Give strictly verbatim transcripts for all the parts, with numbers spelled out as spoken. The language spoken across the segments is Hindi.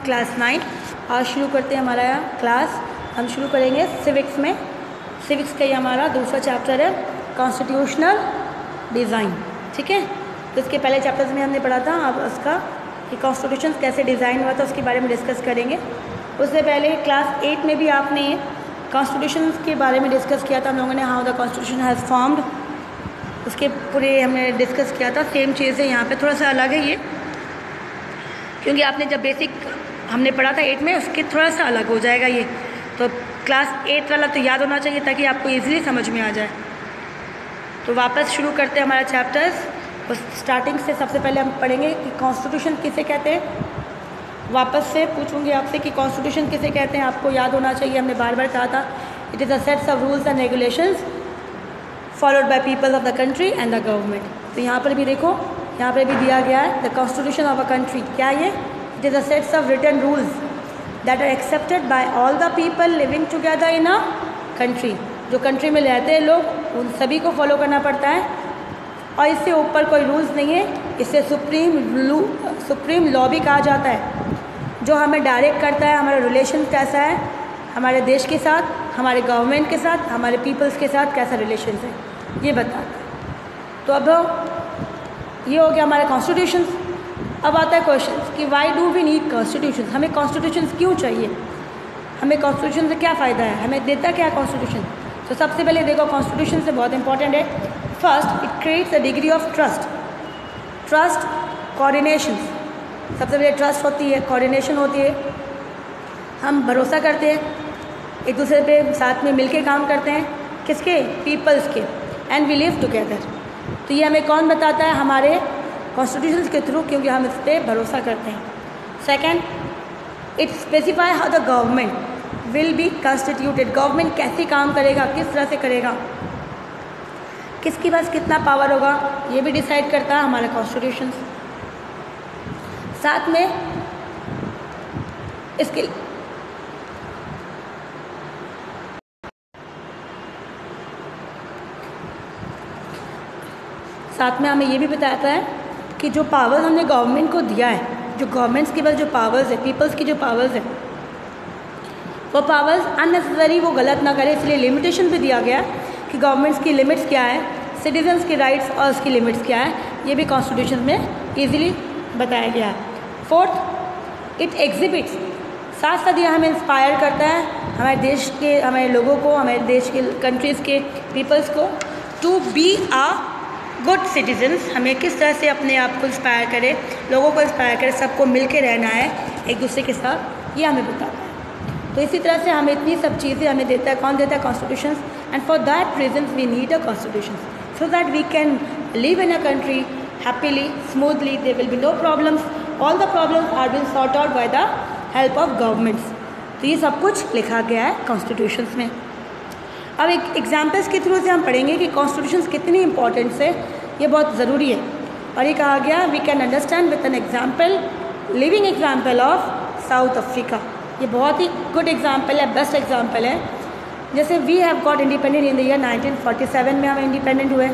Class nine. आज शुरू करते हैं हमारा क्लास। हम शुरू करेंगे सिविक्स में। सिविक्स का ये हमारा दूसरा चैप्टर है, कॉन्स्टिट्यूशनल डिज़ाइन। ठीक है, तो इसके पहले चैप्टर्स में हमने पढ़ा था, अब उसका कि कॉन्स्टिट्यूशन कैसे डिज़ाइन हुआ था उसके बारे में डिस्कस करेंगे। उससे पहले क्लास एट में भी आपने कॉन्स्टिट्यूशन के बारे में डिस्कस किया था हम लोगों ने, how the constitution has formed, उसके पूरे हमने डिस्कस किया था। सेम चीज़ है यहाँ पे, थोड़ा सा अलग है ये, क्योंकि आपने जब बेसिक हमने पढ़ा था एट में, उसके थोड़ा सा अलग हो जाएगा ये। तो क्लास एट वाला तो याद होना चाहिए ताकि आपको इजीली समझ में आ जाए। तो वापस शुरू करते हैं हमारा चैप्टर्स। उस स्टार्टिंग से सबसे पहले हम पढ़ेंगे कि कॉन्स्टिट्यूशन किसे कहते हैं। वापस से पूछूंगी आपसे कि कॉन्स्टिट्यूशन किसे कहते हैं, आपको याद होना चाहिए। हमने बार बार कहा था, it is a sets of rules and regulations followed by people of the country and the government. तो यहाँ पर भी देखो, यहाँ पर भी दिया गया है the constitution of a country. क्या ये? It is a sets of written rules that are accepted by all the people living together in a country. जो कंट्री में रहते हैं लोग, उन सभी को फॉलो करना पड़ता है, और इससे ऊपर कोई रूल्स नहीं है। इसे सुप्रीम लू सुप्रीम लॉ भी कहा जाता है, जो हमें डायरेक्ट करता है हमारा रिलेशन कैसा है हमारे देश के साथ, हमारे गवर्नमेंट के साथ, हमारे पीपल्स के साथ कैसा रिलेशन है, ये बताता है। तो अब ये हो गया हमारे कॉन्स्टिट्यूशन। अब आता है क्वेश्चन कि why do we need constitution, हमें कॉन्स्टिट्यूशन क्यों चाहिए, हमें कॉन्स्टिट्यूशन से क्या फ़ायदा है, हमें देता क्या कॉन्स्टिट्यूशन। तो सबसे पहले देखो, कॉन्स्टिट्यूशन से बहुत इंपॉर्टेंट है। First, it creates a degree of trust. Trust, coordination. सबसे पहले ट्रस्ट होती है, कोऑर्डिनेशन होती है, हम भरोसा करते हैं एक दूसरे पे, साथ में मिलके काम करते हैं, किसके? पीपल्स के। And we live together. तो ये हमें कौन बताता है? हमारे कॉन्स्टिट्यूशन के थ्रू, क्योंकि हम इस पर भरोसा करते हैं। Second, it specify how the government will be constituted. Government कैसे काम करेगा, किस तरह से करेगा, किसके पास कितना पावर होगा, ये भी डिसाइड करता है हमारा कॉन्स्टिट्यूशन। साथ में इसके साथ में हमें ये भी बताता है कि जो पावर्स हमने गवर्नमेंट को दिया है, जो गवर्नमेंट्स के पास जो पावर्स है, पीपल्स की जो पावर्स है, वो पावर्स अननेसेसरी वो गलत ना करे, इसलिए लिमिटेशन भी दिया गया कि गवर्नमेंट्स की लिमिट्स क्या है, सिटीजन्स के राइट्स और उसकी लिमिट्स क्या है, ये भी कॉन्स्टिट्यूशन में ईजिली बताया गया है। फोर्थ, इट एग्जिबिट्स, साथ साथ ये हमें इंस्पायर करता है हमारे देश के, हमारे लोगों को, हमारे देश के कंट्रीज़ के पीपल्स को to be a good citizens. हमें किस तरह से अपने आप को इंस्पायर करे, लोगों को इंस्पायर करे, सबको मिल के रहना है एक दूसरे के साथ, ये हमें बताता है। तो इसी तरह से हमें इतनी सब चीज़ें हमें देता है, कौन देता है? Constitution. And for that reason we need a constitution so that we can live in a country happily, smoothly, there will be no problems, all the problems are been sort out by the help of governments. तो ये सब कुछ लिखा गया है कॉन्स्टिट्यूशंस में। अब एक एग्जाम्पल्स के थ्रू से हम पढ़ेंगे कि कॉन्स्टिट्यूशंस कितनी इंपॉर्टेंट है, ये बहुत ज़रूरी है। और ये कहा गया, we can understand with an example, living example of South Africa. ये बहुत ही गुड एग्जाम्पल है, बेस्ट एग्जाम्पल है। जैसे we have got independent in the year nineteen forty seven में हम इंडिपेंडेंट हुए।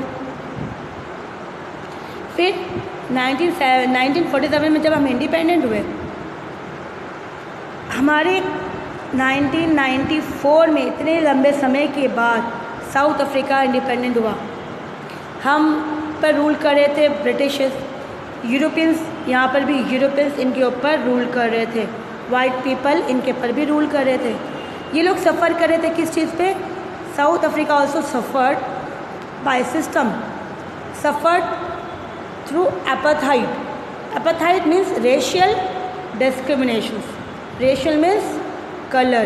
फिर नाइनटीन फोर्टी सेवन में जब हम इंडिपेंडेंट हुए, हमारे नाइनटीन नाइंटी फोर में इतने लंबे समय के बाद साउथ अफ्रीका इंडिपेंडेंट हुआ। हम पर रूल कर रहे थे ब्रिटिश, यूरोपियंस, यहाँ पर भी यूरोपियंस इनके ऊपर रूल कर रहे थे, वाइट पीपल इनके ऊपर भी रूल कर रहे थे। ये लोग सफ़र कर रहे थे किस चीज़ पे? South Africa also suffered by system, suffered through apartheid. Apartheid means racial discriminations. Racial means colour,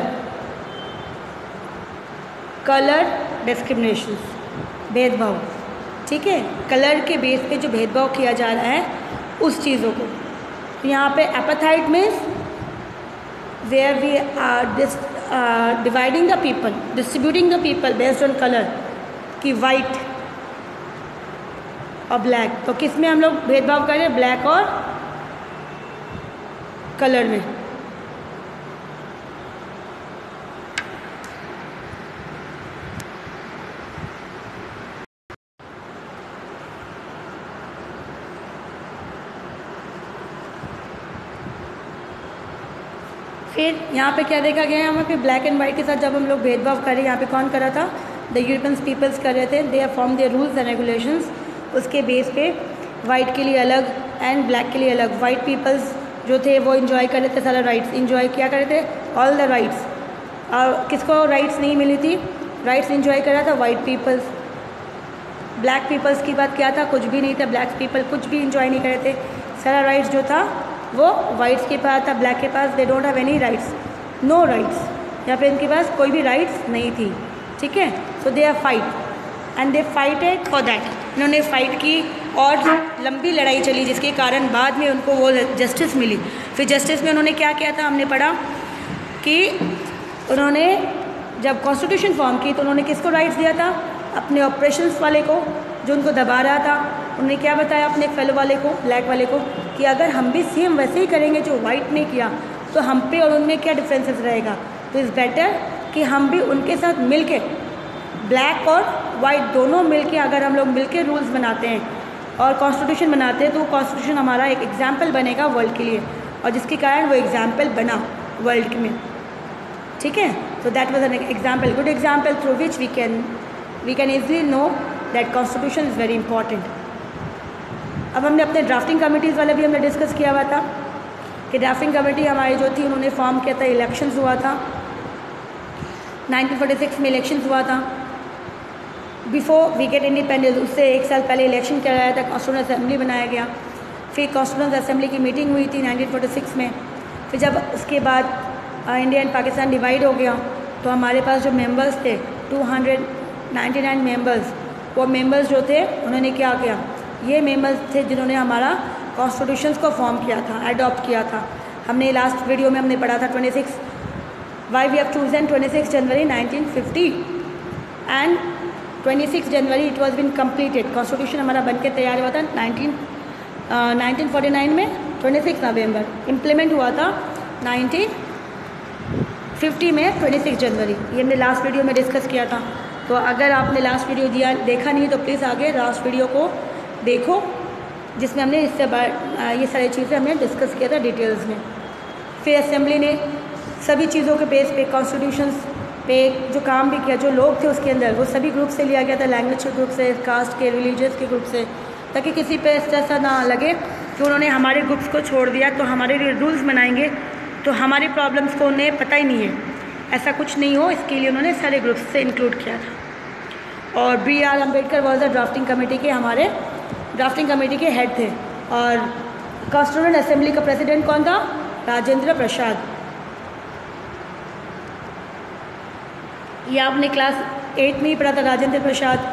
colour discriminations, भेदभाव। ठीक है, कलर के बेस पे जो भेदभाव किया जा रहा है उस चीज़ों को। तो यहाँ पे apartheid means where we are dividing the people, distributing the people based on colour, कि वाइट और ब्लैक। तो किस में हम लोग भेदभाव कर रहे हैं? ब्लैक और कलर में। फिर यहाँ पे क्या देखा गया है, यहाँ पे ब्लैक एंड वाइट के साथ जब हम लोग भेदभाव कर रहे हैं, यहाँ पे कौन कर रहा था, द यूरोपियन पीपल्स कर रहे थे। They are form their rules and regulations, उसके बेस पे वाइट के लिए अलग एंड ब्लैक के लिए अलग। वाइट पीपल्स जो थे वो इन्जॉय कर रहे थे सारा राइट्स, इन्जॉय क्या कर रहे थे, ऑल द राइट्स। और किसको राइट्स नहीं मिली थी, राइट्स इन्जॉय कर रहा था वाइट पीपल्स। ब्लैक पीपल्स की बात क्या था, कुछ भी नहीं था, ब्लैक पीपल कुछ भी इन्जॉय नहीं कर रहे थे, सारा राइट्स जो था वो वाइट्स के पास था, ब्लैक के पास they don't have any rights, no rights, यहाँ पे इनके पास कोई भी राइट्स नहीं थी, ठीक है। So they are fight and they fighted for that, इन्होंने फाइट की और लंबी लड़ाई चली जिसके कारण बाद में उनको वो जस्टिस मिली। फिर जस्टिस में उन्होंने क्या किया था, हमने पढ़ा कि उन्होंने जब कॉन्स्टिट्यूशन फॉर्म की तो उन्होंने किसको राइट्स दिया था, अपने ऑपरेशंस वाले को जो उनको दबा रहा था। उन्होंने क्या बताया अपने फेलो वाले को, ब्लैक वाले को, कि अगर हम भी सेम वैसे ही करेंगे जो वाइट ने किया तो हम पे और उनमें क्या डिफरेंसेस रहेगा। तो इज़ बेटर कि हम भी उनके साथ मिल के, ब्लैक और वाइट दोनों मिल के, अगर हम लोग मिल के रूल्स बनाते हैं और कॉन्स्टिट्यूशन बनाते हैं तो कॉन्स्टिट्यूशन हमारा एक एग्जाम्पल बनेगा वर्ल्ड के लिए, और जिसके कारण वो एग्जाम्पल बना वर्ल्ड में, ठीक है। So that was an example, good example through which we can we can easily know that constitution is very important. अब हमने अपने ड्राफ्टिंग कमिटीज़ वाला भी हमने डिस्कस किया हुआ था कि ड्राफ्टिंग कमेटी हमारी जो थी उन्होंने फॉर्म किया था, इलेक्शंस हुआ था, नाइनटीन फोर्टी सिक्स में इलेक्शंस हुआ था, बिफोर वी गेट इंडिपेंडेंस, उससे एक साल पहले इलेक्शन कराया था, कॉन्स्टिट्यूएंट असेंबली बनाया गया। फिर कॉन्स्टिट्यूएंट असेंबली की मीटिंग हुई थी नाइनटीन फोर्टी सिक्स में। फिर जब उसके बाद इंडिया एंड पाकिस्तान डिवाइड हो गया तो हमारे पास जो मेंबर्स थे two hundred ninety nine members, वो मेंबर्स जो थे उन्होंने क्या किया, ये मेंबर्स थे जिन्होंने हमारा कॉन्स्टिट्यूशंस को फॉर्म किया था, अडॉप्ट किया था। हमने लास्ट वीडियो में हमने पढ़ा था twenty six why we have chosen twenty six January nineteen fifty and twenty six January it was been completed. Constitution हमारा बन के तैयार हुआ था नाइनटीन नाइनटीन फोर्टी नाइन में, ट्वेंटी सिक्स नवम्बर इम्प्लीमेंट हुआ था नाइनटीन फिफ्टी में, ट्वेंटी सिक्स जनवरी। ये हमने लास्ट वीडियो में डिस्कस किया था। तो अगर आपने लास्ट वीडियो दिया देखा नहीं तो प्लीज़ आगे लास्ट वीडियो को देखो, जिसमें हमने इससे ये सारी चीज़ें हमने डिस्कस किया था डिटेल्स में। फिर असेंबली ने सभी चीज़ों के बेस पे, कॉन्स्टिट्यूशंस पे जो काम भी किया, जो लोग थे उसके अंदर वो सभी ग्रुप से लिया गया था, लैंग्वेज के ग्रुप से, कास्ट के, रिलीजियस के ग्रुप से, ताकि किसी पे ऐसा ना लगे कि उन्होंने हमारे ग्रुप्स को छोड़ दिया तो हमारे लिए रूल्स बनाएंगे तो हमारी प्रॉब्लम्स को उन्हें पता ही नहीं है। ऐसा कुछ नहीं हो, इसके लिए उन्होंने सारे ग्रुप्स से इंक्लूड किया था। और B R Ambedkar was the drafting committee के हमारे ड्राफ्टिंग कमेटी के हेड थे। और कॉन्स्टिट्यूएंट असेंबली का प्रेसिडेंट कौन था, राजेंद्र प्रसाद। ये आपने क्लास एट में ही पढ़ा था, राजेंद्र प्रसाद।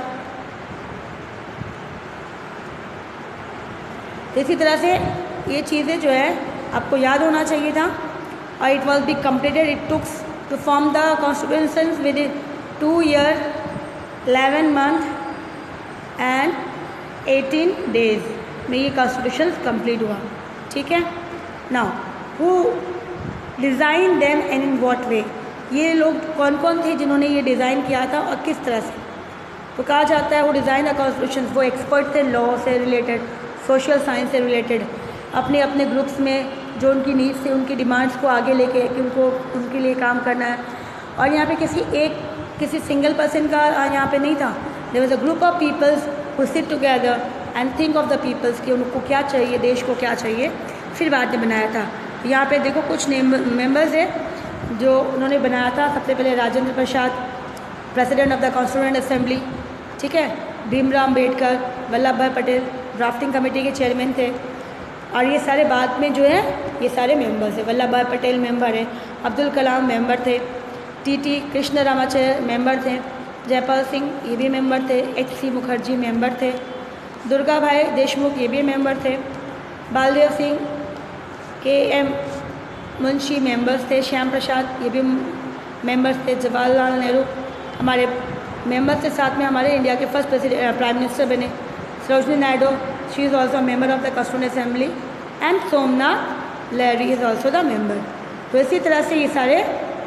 इसी तरह से ये चीज़ें जो है आपको याद होना चाहिए था। और it was be completed, it tooks to form the constitution with two year eleven month and eighteen days में ये कॉन्स्टिट्यूशन कंप्लीट हुआ, ठीक है। Now who design them and in what way, ये लोग कौन कौन थे जिन्होंने ये डिज़ाइन किया था और किस तरह से। तो कहा जाता है वो डिज़ाइन द कॉन्स्टिट्यूशन, वो एक्सपर्ट थे लॉ से रिलेटेड, सोशल साइंस से रिलेटेड, अपने अपने ग्रुप्स में जो उनकी नीड्स थी, उनकी डिमांड्स को आगे लेके कि उनको उनके लिए काम करना है। और यहाँ पे किसी एक किसी सिंगल पर्सन का यहाँ पे नहीं था, there was a group of peoples who sit together and think of the peoples कि उनको क्या चाहिए, देश को क्या चाहिए, फिर बाद में बनाया था। यहाँ पे देखो कुछ मेंबर्स है जो उन्होंने बनाया था। सबसे पहले Rajendra Prasad, president of the constituent assembly, ठीक है। भीमराव अम्बेडकर, वल्लभ भाई पटेल ड्राफ्टिंग कमेटी के चेयरमैन थे। और ये सारे बाद में जो है ये सारे मेंबर्स हैं। वल्लभ भाई पटेल मेंबर है, अब्दुल कलाम मेंबर थे, T T Krishna Ramacharya member थे, जयपाल सिंह ये भी मेंबर थे, एच सी मुखर्जी मेंबर थे, दुर्गा भाई देशमुख ये भी मेंबर थे, बालदेव सिंह, के एम मुंशी मेंबर्स थे, श्याम प्रसाद ये भी मेंबर्स थे, जवाहरलाल नेहरू हमारे मेंबर्स के साथ में हमारे इंडिया के फर्स्ट प्रेसिडेंट प्राइम मिनिस्टर बने। Sarojini Naidu she is also member of the constituent assembly and Somnath Lahiri is also the member. तो इसी तरह से ये सारे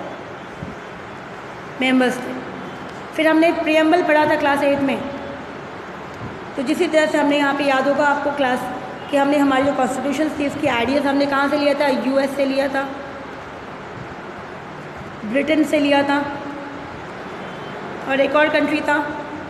मेंबर्स थे। फिर हमने प्रियम्बल पढ़ा था क्लास एट में। तो जिसी तरह से हमने यहाँ पे याद होगा आपको क्लास कि हमने हमारी जो कॉन्स्टिट्यूशन थी उसकी आइडियाज़ हमने कहाँ से लिया था, यूएस से लिया था। ब्रिटेन से लिया था, और एक और कंट्री था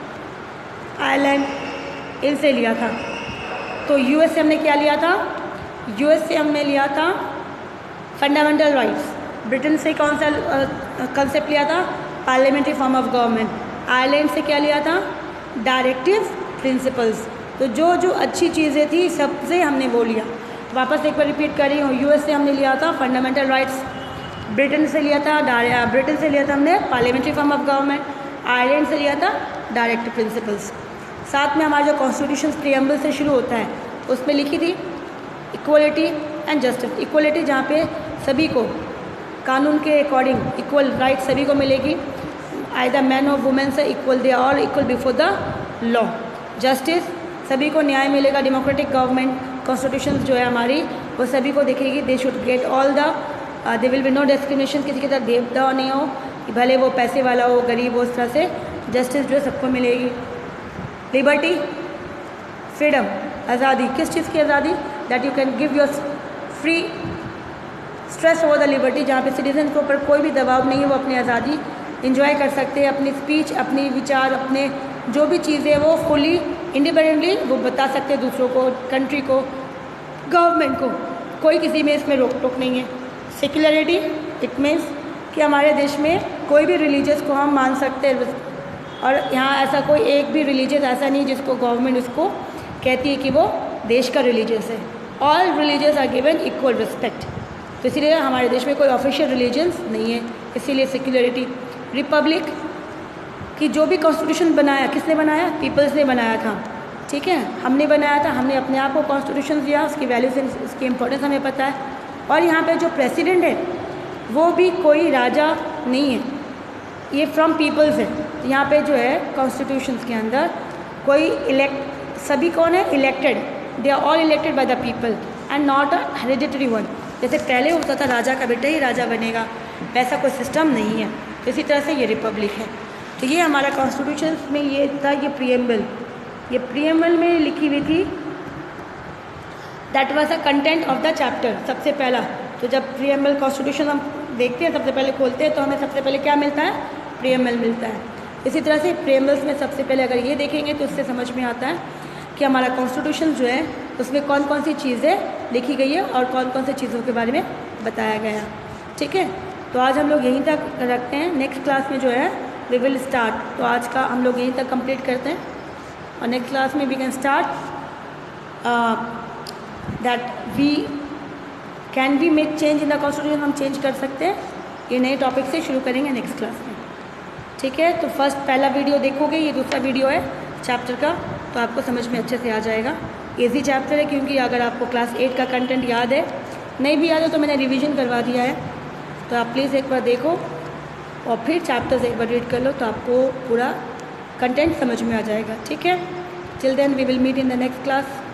आयरलैंड, इनसे लिया था। तो यूएस से हमने क्या लिया था? यूएस से हमने लिया था फंडामेंटल राइट्स। ब्रिटेन से कौन सा कंसेप्ट लिया था? Parliamentary form of government. Ireland से क्या लिया था? Directive principles. तो जो जो अच्छी चीज़ें थी सबसे हमने वो लिया। तो वापस एक बार रिपीट कर रही हूँ, यूएस से हमने लिया था फंडामेंटल राइट्स, ब्रिटेन से लिया था ब्रिटेन से लिया था हमने parliamentary form of government, Ireland से लिया था डायरेक्टिव प्रिंसिपल्स। साथ में हमारा जो कॉन्स्टिट्यूशन प्रीएम्बल से शुरू होता है उसमें लिखी थी इक्वलिटी एंड जस्टिस। इक्वलिटी जहाँ पे सभी को कानून के अकॉर्डिंग इक्वल राइट सभी को मिलेगी, आइदर मैन और वुमेन से equal, they are equal before the law. Justice, सभी को न्याय मिलेगा। डेमोक्रेटिक गवर्नमेंट, कॉन्स्टिट्यूशन जो है हमारी वो सभी को देखेगी, they should get all the, they will be no discrimination, किसी की तरह भेदभाव नहीं हो कि भले वो पैसे वाला हो गरीब हो, उस तरह से जस्टिस जो है सबको मिलेगी। लिबर्टी, फ्रीडम, आज़ादी, किस चीज़ की आज़ादी? That you can give your free stress over the liberty, जहाँ पे सिटीजन के ऊपर कोई भी दबाव नहीं है, वो अपनी आज़ादी इंजॉय कर सकते हैं, अपनी स्पीच, अपनी विचार, अपने जो भी चीज़ें वो फुली इंडिपेंडेंटली वो बता सकते हैं दूसरों को, कंट्री को, गवर्नमेंट को, कोई किसी में इसमें रोक टोक नहीं है। सेक्युलरिटी, इट मीन्स कि हमारे देश में कोई भी रिलीजियस को हम मान सकते हैं, और यहाँ ऐसा कोई एक भी रिलीजियस ऐसा नहीं जिसको गवर्नमेंट उसको कहती है कि वो देश का रिलीजियस है। All religious are given equal respect. तो इसीलिए हमारे देश में कोई ऑफिशियल रिलीजन्स नहीं है, इसीलिए सेक्युलरिटी। रिपब्लिक कि जो भी कॉन्स्टिट्यूशन बनाया, किसने बनाया? पीपल्स ने बनाया था, ठीक है, हमने बनाया था, हमने अपने आप को कॉन्स्टिट्यूशन दिया, उसकी वैल्यूज, उसकी इंपॉर्टेंस हमें पता है। और यहाँ पे जो प्रेसिडेंट है वो भी कोई राजा नहीं है, ये फ्रॉम पीपल्स है। तो यहाँ पे जो है कॉन्स्टिट्यूशन के अंदर कोई इलेक्ट, सभी कौन है? Elected, they are all elected by the people and not a hereditary one. जैसे पहले होता था राजा का बेटा ही राजा बनेगा, वैसा कोई सिस्टम नहीं है। तो इसी तरह से ये रिपब्लिक है। तो ये हमारा कॉन्स्टिट्यूशन में ये था, ये प्रीएम्बल, ये प्रीएम्बल में लिखी हुई थी, that was a content of the chapter. सबसे पहला तो जब प्रीएम्बल कॉन्स्टिट्यूशन हम देखते हैं, सबसे पहले खोलते हैं तो हमें सबसे पहले क्या मिलता है? प्रीएम्बल मिलता है। इसी तरह से प्रीएम्बल्स में सबसे पहले अगर ये देखेंगे तो उससे समझ में आता है कि हमारा कॉन्स्टिट्यूशन जो है उसमें कौन कौन सी चीज़ें लिखी गई है और कौन कौन सी चीज़ों के बारे में बताया गया, ठीक है। तो आज हम लोग यहीं तक रखते हैं, नेक्स्ट क्लास में जो है वी विल स्टार्ट। तो आज का हम लोग यहीं तक कंप्लीट करते हैं, और नेक्स्ट क्लास में we can start that we can we make change in the constitution, हम चेंज कर सकते हैं। ये नए टॉपिक से शुरू करेंगे नेक्स्ट क्लास में, ठीक है। तो फर्स्ट पहला वीडियो देखोगे, ये दूसरा वीडियो है चैप्टर का, तो आपको समझ में अच्छे से आ जाएगा। इजी चैप्टर है, क्योंकि अगर आपको क्लास एट का कंटेंट याद है, नहीं भी याद है तो मैंने रिवीजन करवा दिया है, तो आप प्लीज़ एक बार देखो और फिर चैप्टर्स एक बार रीड कर लो, तो आपको पूरा कंटेंट समझ में आ जाएगा, ठीक है। Till then we will meet in the next class.